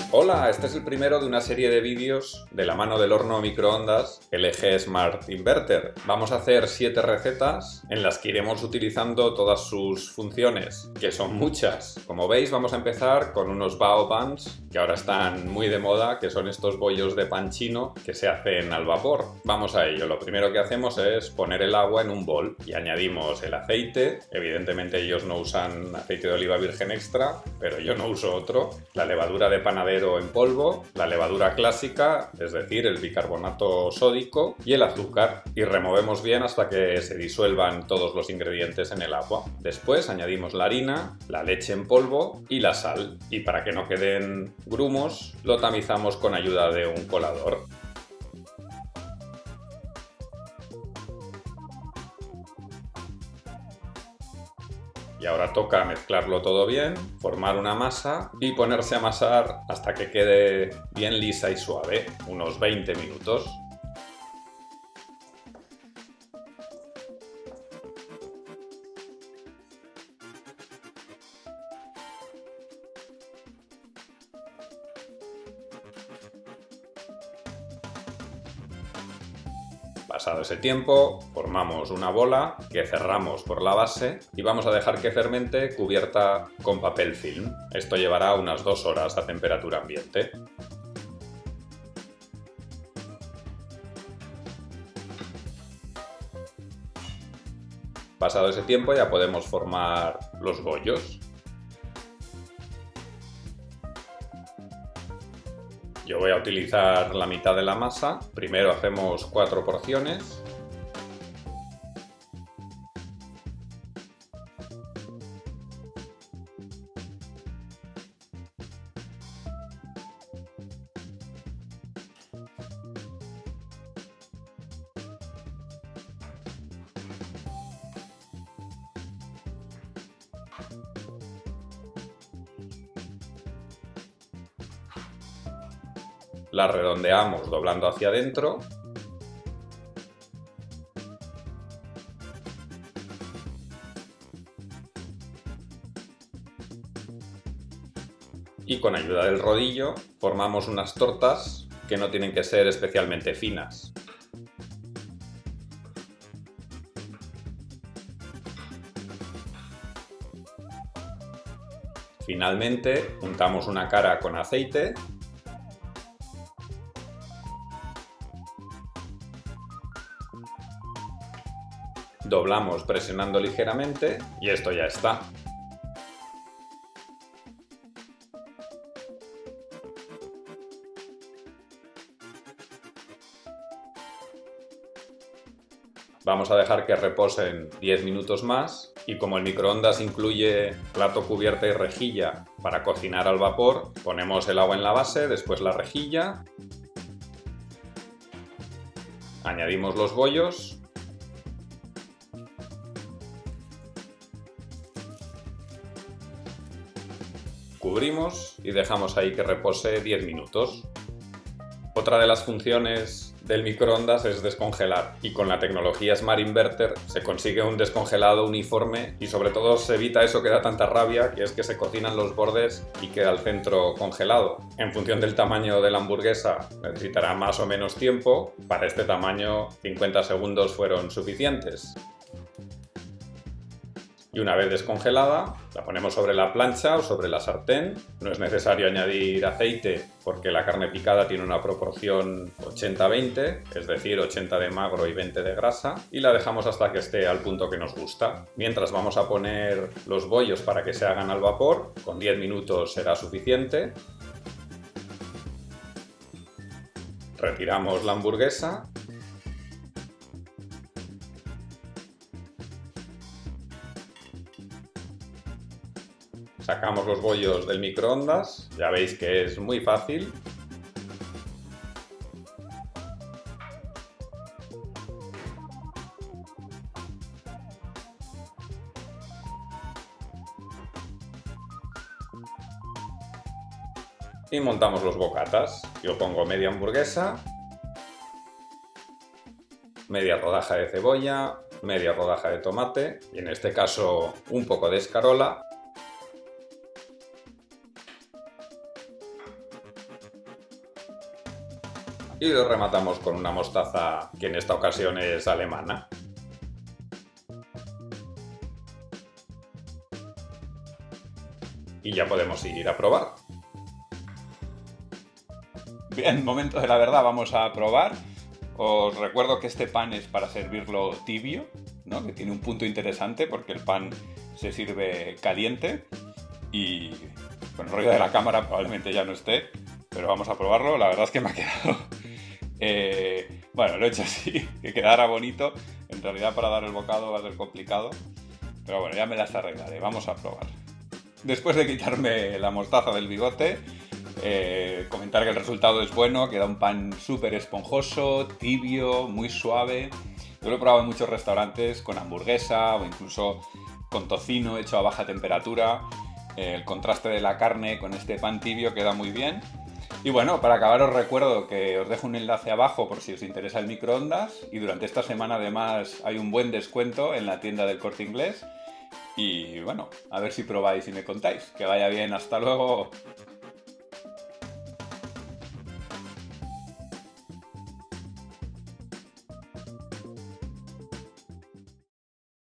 Hola, este es el primero de una serie de vídeos de la mano del horno microondas LG Smart Inverter. Vamos a hacer 7 recetas en las que iremos utilizando todas sus funciones, que son muchas. Como veis, vamos a empezar con unos bao buns, que ahora están muy de moda, que son estos bollos de pan chino que se hacen al vapor. Vamos a ello. Lo primero que hacemos es poner el agua en un bol y añadimos el aceite. Evidentemente ellos no usan aceite de oliva virgen extra, pero yo no uso otro. La levadura de panadero en polvo, la levadura clásica, es decir, el bicarbonato sódico y el azúcar, y removemos bien hasta que se disuelvan todos los ingredientes en el agua. Después añadimos la harina, la leche en polvo y la sal, y para que no queden grumos lo tamizamos con ayuda de un colador. Y ahora toca mezclarlo todo bien, formar una masa y ponerse a amasar hasta que quede bien lisa y suave, unos 20 minutos. Pasado ese tiempo, formamos una bola que cerramos por la base y vamos a dejar que fermente cubierta con papel film. Esto llevará unas 2 horas a temperatura ambiente. Pasado ese tiempo ya podemos formar los bollos. Yo voy a utilizar la mitad de la masa. Primero hacemos 4 porciones. La redondeamos doblando hacia adentro. Y con ayuda del rodillo formamos unas tortas que no tienen que ser especialmente finas. Finalmente, untamos una cara con aceite. Doblamos presionando ligeramente y esto ya está. Vamos a dejar que reposen 10 minutos más y como el microondas incluye plato, cubierta y rejilla para cocinar al vapor, ponemos el agua en la base, después la rejilla, añadimos los bollos. Cubrimos y dejamos ahí que repose 10 minutos. Otra de las funciones del microondas es descongelar, y con la tecnología Smart Inverter se consigue un descongelado uniforme y sobre todo se evita eso que da tanta rabia, que es que se cocinan los bordes y queda el centro congelado. En función del tamaño de la hamburguesa necesitará más o menos tiempo. Para este tamaño 50 segundos fueron suficientes. Y una vez descongelada, la ponemos sobre la plancha o sobre la sartén. No es necesario añadir aceite porque la carne picada tiene una proporción 80-20, es decir, 80 de magro y 20 de grasa, y la dejamos hasta que esté al punto que nos gusta. Mientras vamos a poner los bollos para que se hagan al vapor, con 10 minutos será suficiente. Retiramos la hamburguesa. Sacamos los bollos del microondas, ya veis que es muy fácil. Y montamos los bocatas. Yo pongo media hamburguesa, media rodaja de cebolla, media rodaja de tomate y en este caso un poco de escarola. Y lo rematamos con una mostaza que en esta ocasión es alemana. Y ya podemos ir a probar. Bien, momento de la verdad, vamos a probar. Os recuerdo que este pan es para servirlo tibio, ¿no? Que tiene un punto interesante porque el pan se sirve caliente y con el rollo de la cámara probablemente ya no esté, pero vamos a probarlo. La verdad es que me ha quedado... bueno, lo he hecho así, que quedara bonito. En realidad para dar el bocado va a ser complicado, pero bueno, ya me las arreglaré. Vamos a probar. Después de quitarme la mostaza del bigote, comentar que el resultado es bueno, queda un pan súper esponjoso, tibio, muy suave. Yo lo he probado en muchos restaurantes con hamburguesa o incluso con tocino hecho a baja temperatura. El contraste de la carne con este pan tibio queda muy bien. Y bueno, para acabar os recuerdo que os dejo un enlace abajo por si os interesa el microondas, y durante esta semana además hay un buen descuento en la tienda del Corte Inglés. Y bueno, a ver si probáis y me contáis. Que vaya bien, hasta luego.